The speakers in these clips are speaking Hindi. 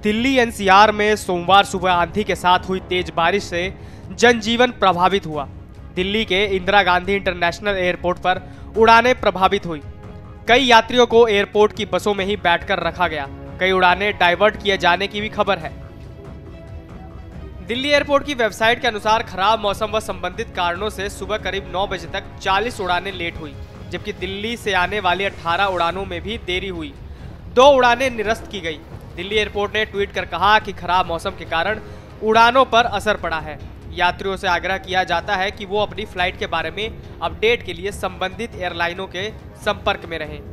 दिल्ली एनसीआर में सोमवार सुबह आंधी के साथ हुई तेज बारिश से जनजीवन प्रभावित हुआ। दिल्ली के इंदिरा गांधी इंटरनेशनल एयरपोर्ट पर उड़ानें प्रभावित हुई। कई यात्रियों को एयरपोर्ट की बसों में ही बैठकर रखा गया। कई उड़ानें डाइवर्ट किए जाने की भी खबर है। दिल्ली एयरपोर्ट की वेबसाइट के अनुसार खराब मौसम व संबंधित कारणों से सुबह करीब 9 बजे तक 40 उड़ानें लेट हुई, जबकि दिल्ली से आने वाली 18 उड़ानों में भी देरी हुई। 2 उड़ानें निरस्त की गई। दिल्ली एयरपोर्ट ने ट्वीट कर कहा कि खराब मौसम के कारण उड़ानों पर असर पड़ा है। यात्रियों से आग्रह किया जाता है कि वो अपनी फ्लाइट के बारे में अपडेट के लिए संबंधित एयरलाइनों के संपर्क में रहें।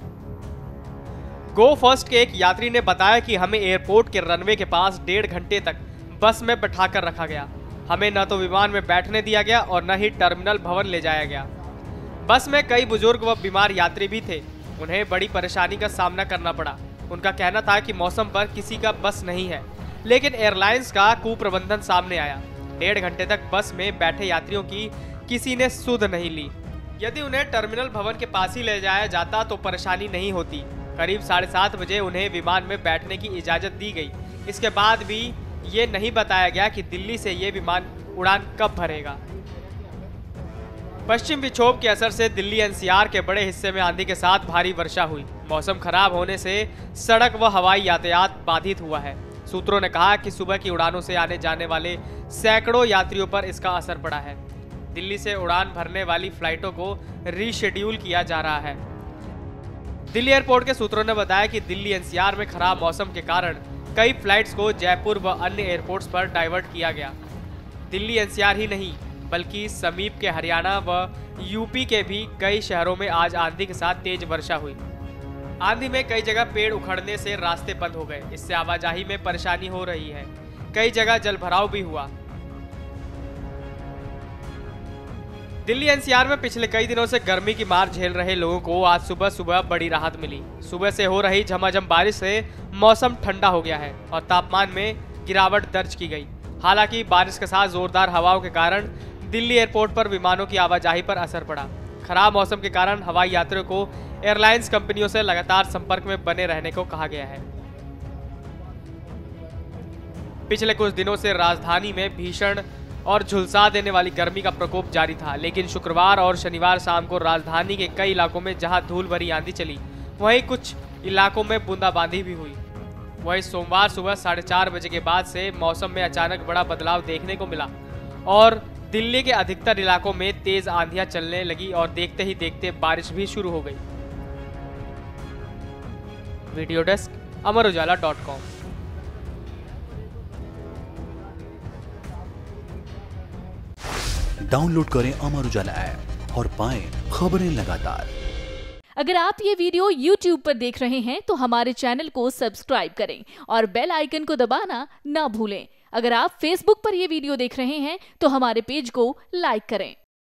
गो फर्स्ट के एक यात्री ने बताया कि हमें एयरपोर्ट के रनवे के पास 1.5 घंटे तक बस में बैठाकर रखा गया। हमें न तो विमान में बैठने दिया गया और न ही टर्मिनल भवन ले जाया गया। बस में कई बुजुर्ग व बीमार यात्री भी थे। उन्हें बड़ी परेशानी का सामना करना पड़ा। उनका कहना था कि मौसम पर किसी का बस नहीं है, लेकिन एयरलाइंस का कुप्रबंधन सामने आया। 1.5 घंटे तक बस में बैठे यात्रियों की किसी ने सुध नहीं ली। यदि उन्हें टर्मिनल भवन के पास ही ले जाया जाता तो परेशानी नहीं होती। करीब 7:30 बजे उन्हें विमान में बैठने की इजाजत दी गई। इसके बाद भी ये नहीं बताया गया कि दिल्ली से ये विमान उड़ान कब भरेगा। पश्चिम विक्षोभ के असर से दिल्ली एनसीआर के बड़े हिस्से में आंधी के साथ भारी वर्षा हुई। मौसम खराब होने से सड़क व हवाई यातायात बाधित हुआ है। सूत्रों ने कहा कि सुबह की उड़ानों से आने जाने वाले सैकड़ों यात्रियों पर इसका असर पड़ा है। दिल्ली से उड़ान भरने वाली फ्लाइटों को रीशेड्यूल किया जा रहा है। दिल्ली एयरपोर्ट के सूत्रों ने बताया कि दिल्ली एनसीआर में खराब मौसम के कारण कई फ्लाइट्स को जयपुर व अन्य एयरपोर्ट्स पर डाइवर्ट किया गया। दिल्ली एनसीआर ही नहीं बल्कि समीप के हरियाणा व यूपी के भी कई शहरों में आज आंधी के साथ तेज वर्षा हुई। आंधी में कई जगह पेड़ उखड़ने से रास्ते बंद हो गए। इससे आवाजाही में परेशानी हो रही है। कई जगह जलभराव भी हुआ। दिल्ली एनसीआर में पिछले कई दिनों से गर्मी की मार झेल रहे लोगों को आज सुबह सुबह बड़ी राहत मिली। सुबह से हो रही झमाझम बारिश से मौसम ठंडा हो गया है और तापमान में गिरावट दर्ज की गई। हालांकि बारिश के साथ जोरदार हवाओं के कारण दिल्ली एयरपोर्ट पर विमानों की आवाजाही पर असर पड़ा। खराब मौसम के कारण हवाई यात्रियों को एयरलाइंस कंपनियों से लगातार संपर्क में बने रहने को कहा गया है। पिछले कुछ दिनों से राजधानी में भीषण और झुलसा देने वाली गर्मी का प्रकोप जारी था, लेकिन शुक्रवार और शनिवार शाम को राजधानी के कई इलाकों में जहां धूल भरी आंधी चली, वहीं कुछ इलाकों में बूंदाबांदी भी हुई। वहीं सोमवार सुबह 4:30 बजे के बाद से मौसम में अचानक बड़ा बदलाव देखने को मिला और दिल्ली के अधिकतर इलाकों में तेज आंधियां चलने लगी और देखते ही देखते बारिश भी शुरू हो गई। Video desk अमरउजाला.com। डाउनलोड करें अमर उजाला ऐप और पाएं खबरें लगातार। अगर आप ये वीडियो YouTube पर देख रहे हैं तो हमारे चैनल को सब्सक्राइब करें और बेल आइकन को दबाना ना भूलें। अगर आप Facebook पर यह वीडियो देख रहे हैं तो हमारे पेज को लाइक करें।